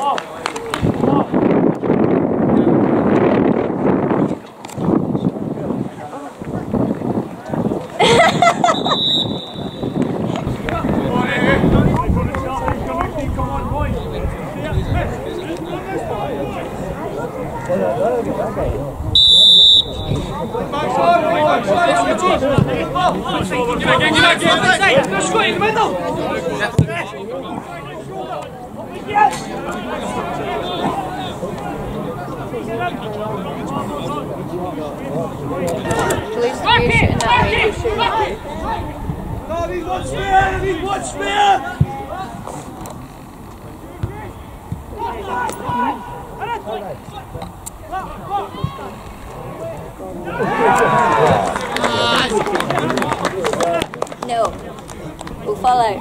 No. We'll follow.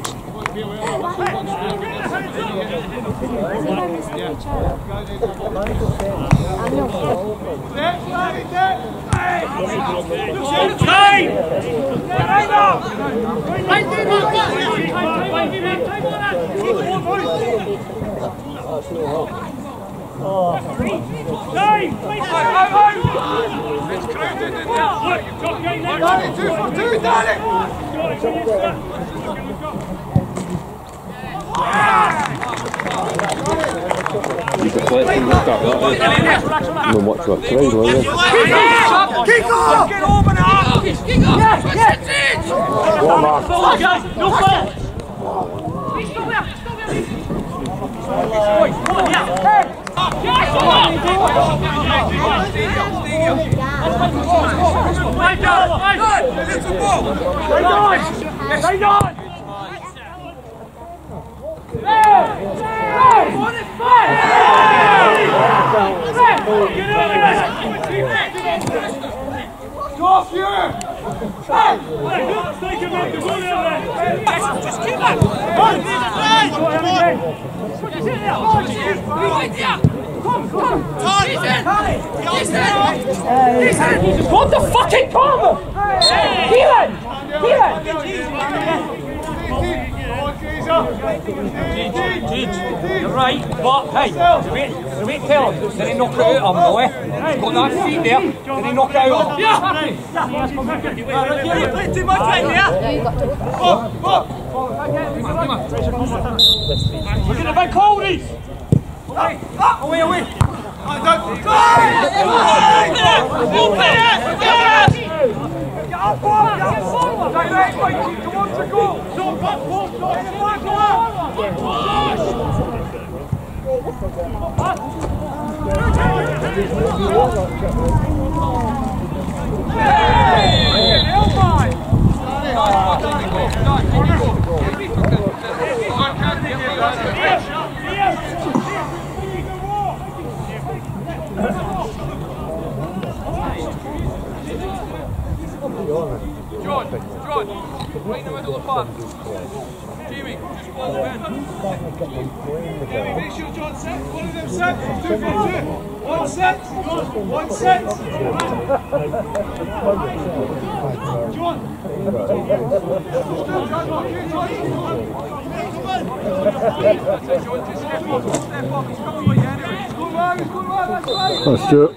And watch what plays, will you? Kick off! Get over now! Kick off! Yes! One mark. No fair! Just keep that! What the fucking problem? Keelan! You're right, but hey, the way to tell him, did he knock it out of him, no eh? He's got that feet there, did he knock it out of him? Yeah! You played too much right there! No, you've got to Look at the big coldies! Away, away! Get up, forward! Get forward! Direct, Mikey! Come on to go! So, back, forward! Back, John, right in the middle of the park. Jamie, just go all the way. Jamie, make sure John set. One of them set. 2v2. One set. One set. John. John, just step up. He's coming for you anyway. He's going well, that's right. That's Stuart.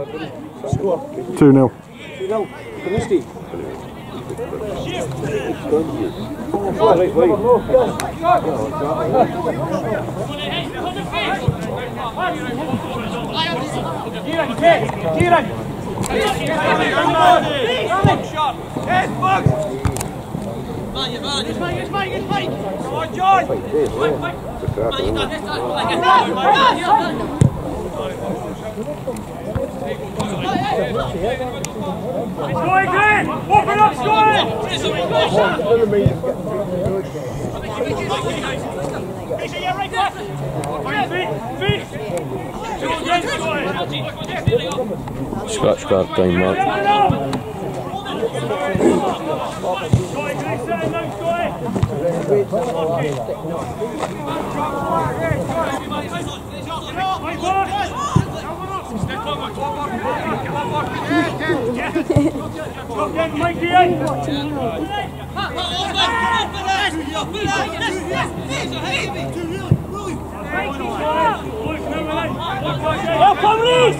2-0. 2-0. Carnoustie. It's going, Glenn! Open up, Scott! Scratch guard down, Mark. Go, come, Reese!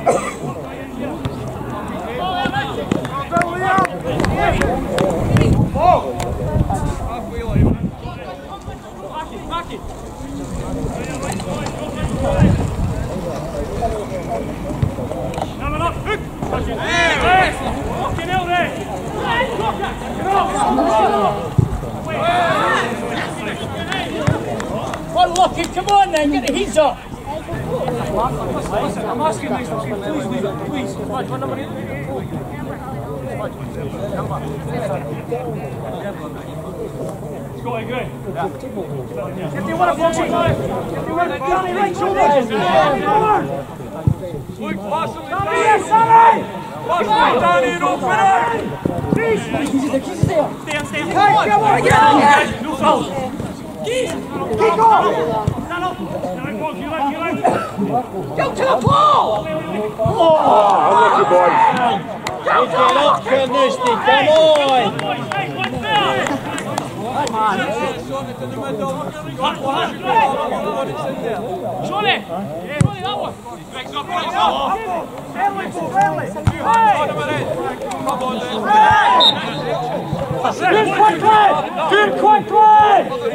Well, look it, come on then, get the heat up! I'm asking these, please. What number is it? It's going good. If you want to box it, if you want to Danny, right shoulders. Look, pass him, Danny! Pass him, Danny, and open it! Keys there! Stay on. Hey, come on, get no foul. Keys! Kick off! Stand up! Go to the ball! Oh, unlucky boys. Get up, Carnoustie, come on! Surely! That one! Breaks up! Early! Do it quickly!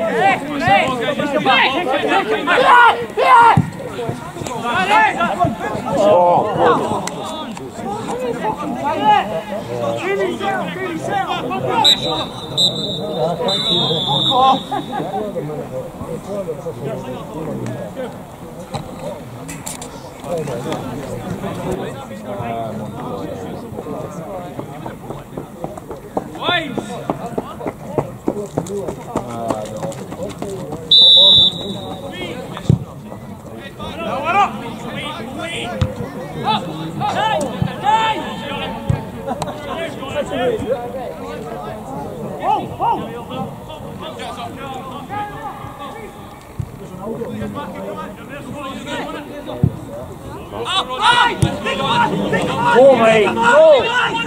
Go, mate, go!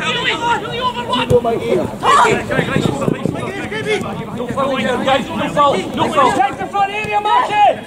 No foul here, guys, no foul! Take the front area, mark it!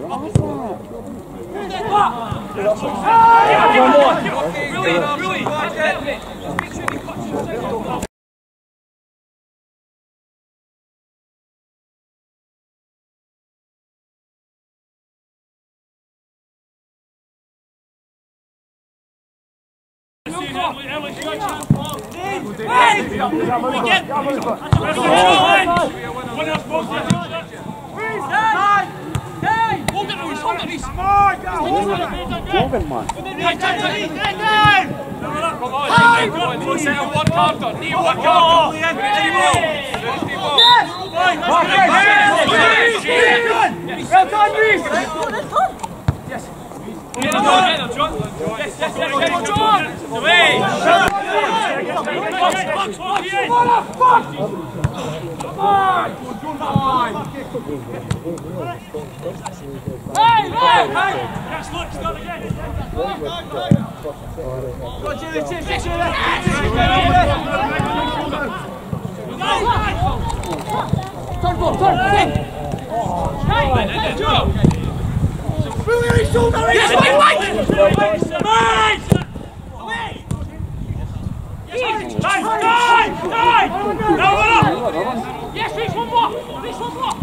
Yes, reach one more! Reach one more!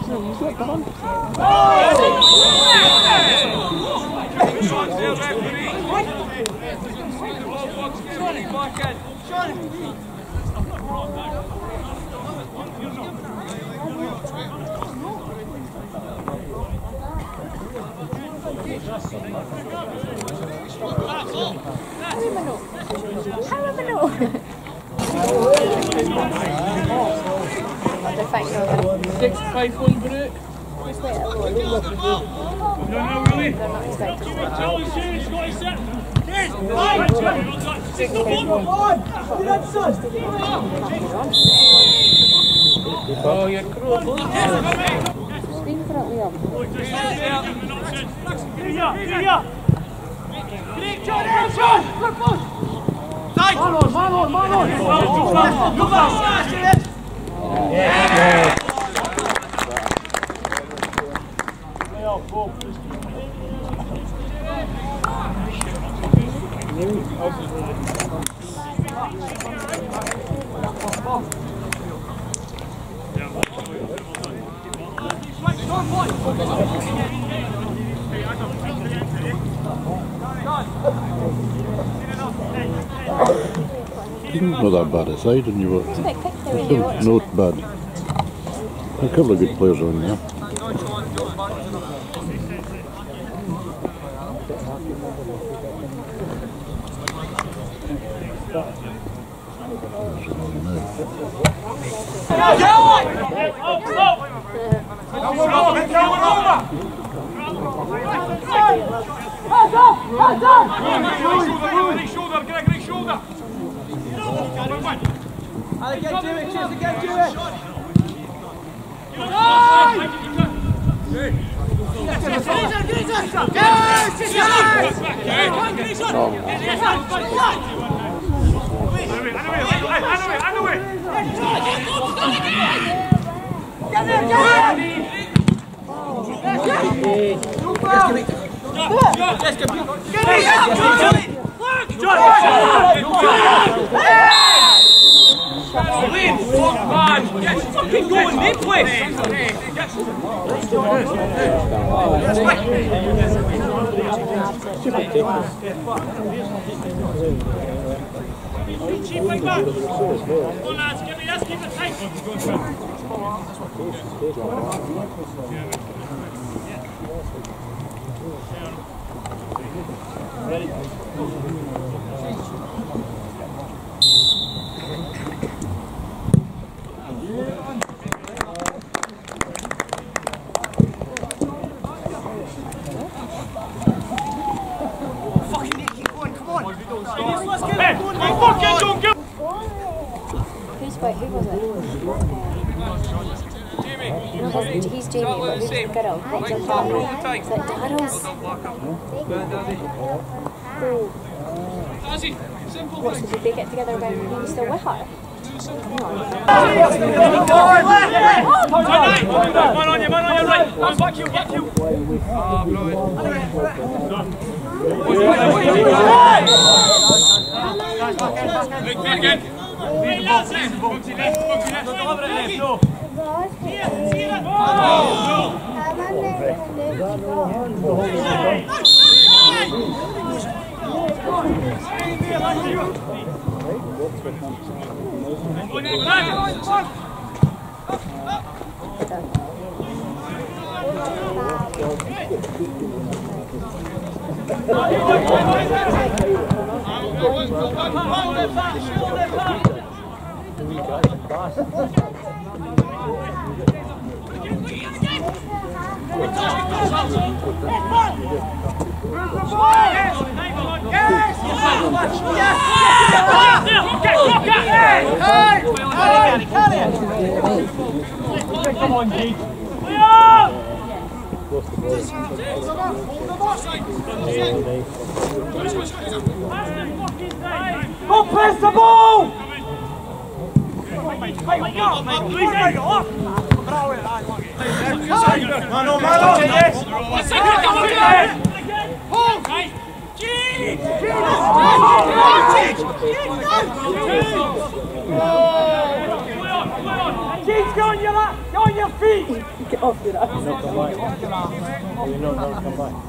Oh, you're cruel. Not that bad a side, and you were not bad. A couple of good players on there. Who was it? No, he's Jamie, but who's the girl? What's her name? Is that Daryl's? What, so did they get together when he was still with her? Man on you, right. Back you. Again. Come on, G. Go press the ball! Keep going, you're on your feet! Get off your ass. Not come back. You're not going to come back.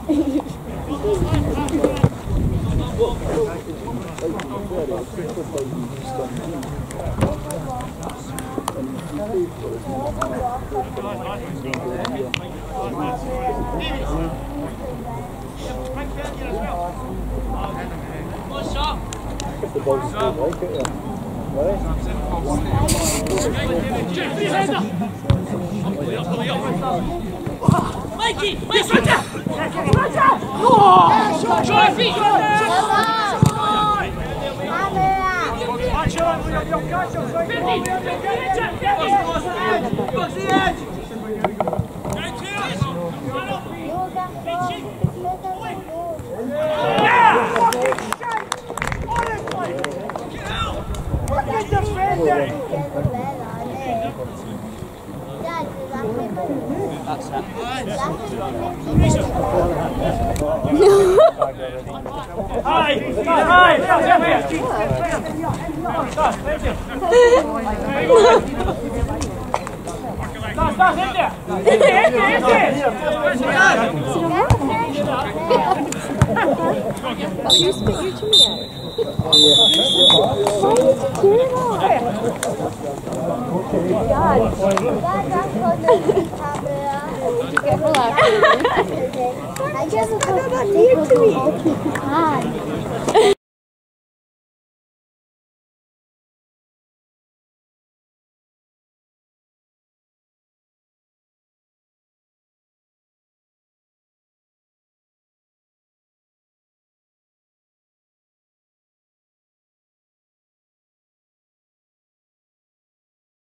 The ball's still like it, yeah. Mikey! Show your feet! That's it. Hi! Oh, you spit your tea out. Careful after. I just put it on YouTube.